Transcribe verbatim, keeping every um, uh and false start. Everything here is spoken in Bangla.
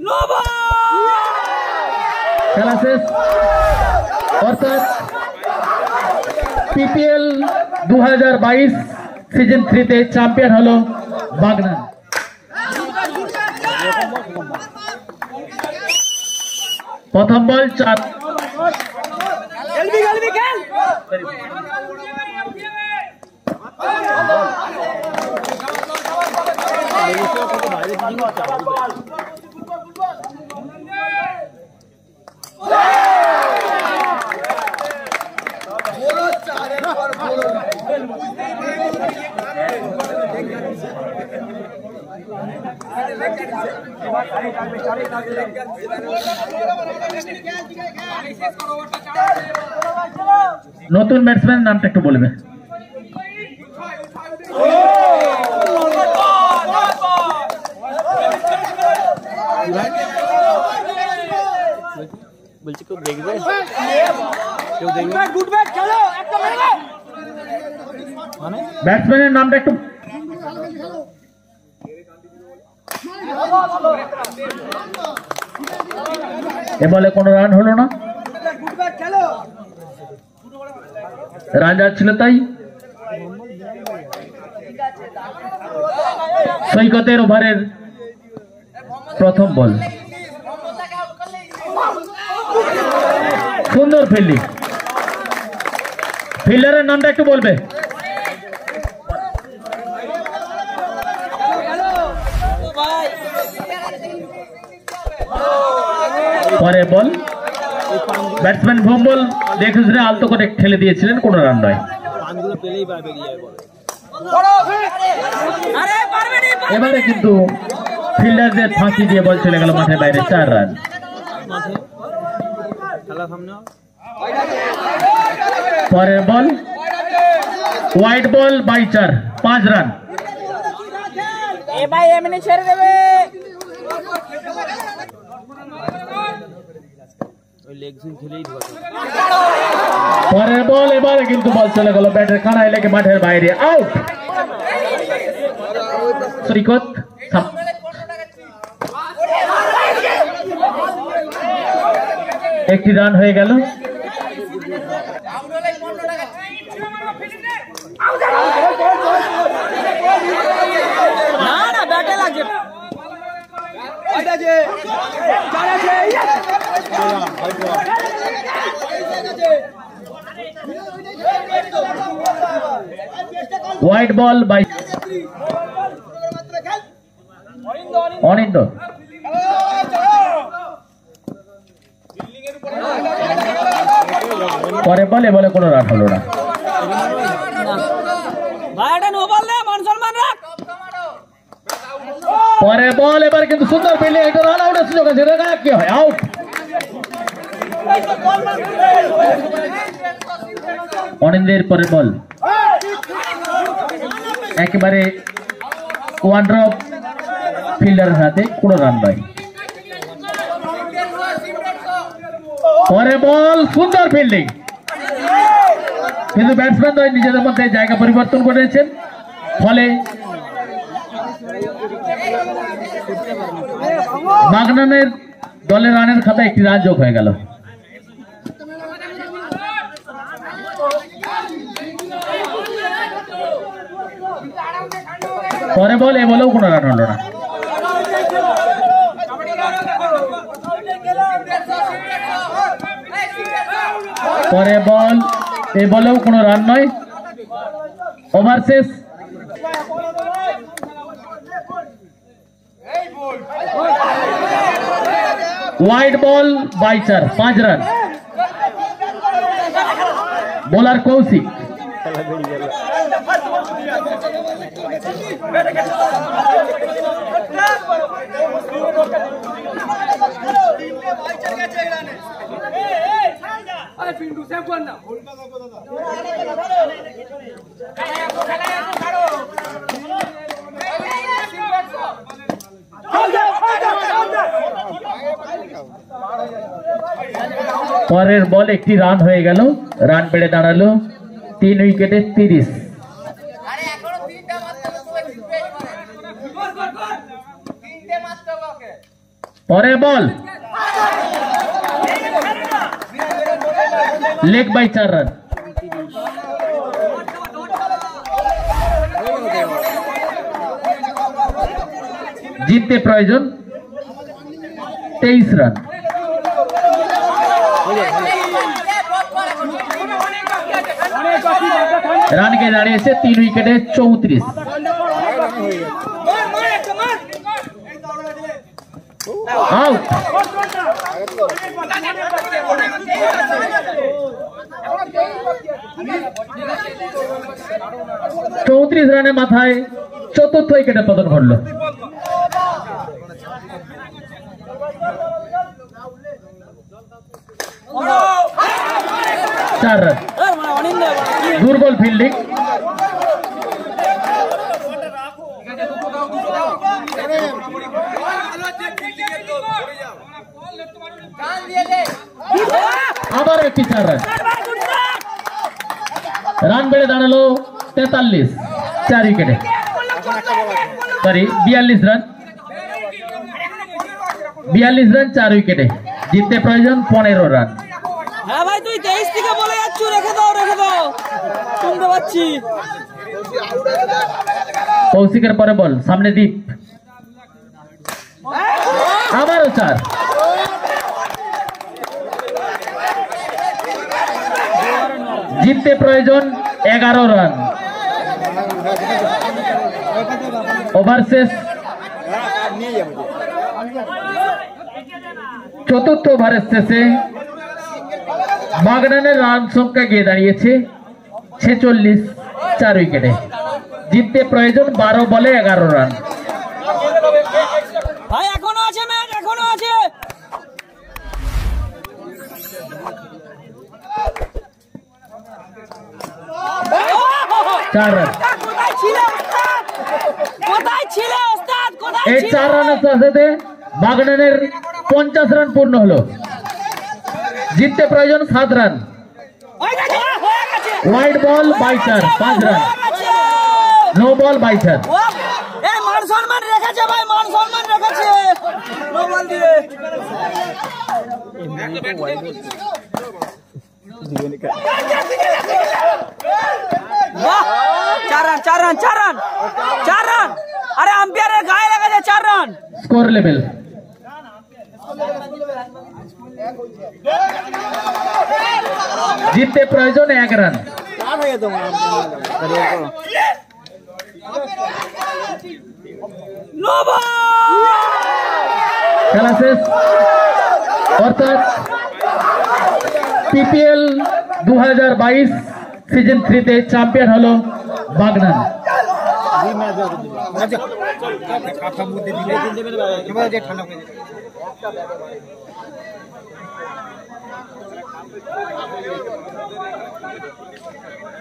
খেলা শেষ। অর্থাৎ পিপিএল দু হাজার বাইশ সিজন থ্রিতে চ্যাম্পিয়ন হলো বাগনান। প্রথম বল চার। নতুন ব্যাটসম্যান নামটা একটু বলবে। বলছি কেউ দেখবে, কেউ দেখবে। ব্যাটসম্যানের নামটা একটু এ বলে কোনো রান হলো না, রান যাচ্ছিল তাই। সৈকতের ওভারের প্রথম বল, সুন্দর ফিল্ডিং। ফিল্ডারের নামটা একটু বলবে। পরে বল ব্যাটসম্যান ভম্বল দেখে শুনে আলতো করে ঠেলে দিয়েছিলেন, কোনো রান নয়। এবারে কিন্তু ফিল্ডারদের ফাঁকি দিয়ে বল চলে গেল মাঠের বাইরে, চার রান। পরের বল হোয়াইট বল বাই চার, পাঁচ রান। ছেড়ে দেবে পরের বল এবারে কিন্তু বল চলে গেল ব্যাটের কানায় লেগে মাঠের বাইরে, আউট। সৈকত একটি রান হয়ে গেল। Wide ball by Anindo. পরে বলে বলে কোনো রান হলো না। পরে বল এবার কিন্তু সুন্দর ফিল্ডিং, একটা রান আউটের সুযোগ আছে, কি হয় আউট। অনিন্দের পরে বল একেবারে ওয়ান ড্রপ ফিল্ডারের হাতে, কোনো রান নয়। পরে বল সুন্দর ফিল্ডিং, কিন্তু ব্যাটসম্যান দ্বয় নিজেদের মধ্যে জায়গা পরিবর্তন করেছেন, ফলে বাগনানের দলের রানের খাতায় একটি রান যোগ হয়ে গেল। পরে বল এ বলেও কোনো রান হলো না। পরে বল এ বলেও কোনো রান নয়। ওভার শেষ। হোয়াইট বল বাই চার, পাঁচ রান। বোলার কৌশিক। পরের বল একটি রান হয়ে গেল, রান বেড়ে দাঁড়ালো তিন উইকেটে তিরিশ। পরে বল লেগ বাই চার রান। জিততে প্রয়োজন তেইশ রান। রানকে দাঁড়িয়েছে তিন উইকেটে চৌত্রিশ। আউট। চৌত্রিশ রানের মাথায় চতুর্থ উইকেটে পতন ঘটল। চার রান। দুর্বল ফিল্ডিং। আবার একটি চার রান। রান বেড়ে দাঁড়ালো তেতাল্লিশ চার উইকেটে, সরি বিয়াল্লিশ রান। বিয়াল্লিশ রান চার উইকেটে। জিততে প্রয়োজন পনেরো রান। হ্যাঁ ভাই তুই তেইশ থেকে বলে যাচ্ছ, রেখে দাও রেখে দাও, শুনতে পাচ্ছি। কৌশিকের পরে বল সামনে দ্বীপ। আবারও চার। জিততে প্রয়োজন এগারো রান। ওভার শেষ। চতুর্থ ওভারের শেষে বাগনানের রান সংখ্যা গিয়ে দাঁড়িয়েছে ছেচল্লিশ চার উইকেটে। জিততে প্রয়োজন বারো বলে এগারো রান। ভাই এখনো আছে ম্যাচ, এখনো আছে। চার রান। কোথায় ছিলে ওস্তাদ, কোথায় ছিলে ওস্তাদ, কোথায় এই ছিলে? চার রানের সাথে বাগনানের পঞ্চাশ রান পূর্ণ হলো। জিততে প্রয়োজন সাত রান। হয়ে গেছে, হয়ে গেছে। ওয়াইড বল বাই চার, পাঁচ রান। হয়ে গেছে। নো বল বাই চার। ও, এই মান সম্মান রেখেছে ভাই, মান সম্মান রেখেছে। নো বল দিয়ে। বাহ, চার রান চার রান চার রান চার রান। আরে আম্পায়ারের গায়ে লেগেছে, চার রান। স্কোর লেভেল জিততে প্রয়োজন এক রান। No ball. খেলা শেষ। অর্থাৎ পিপিএল দু হাজার বাইশ সিজন থ্রিতে চ্যাম্পিয়ন হলো বাগনান। ঠান্ডা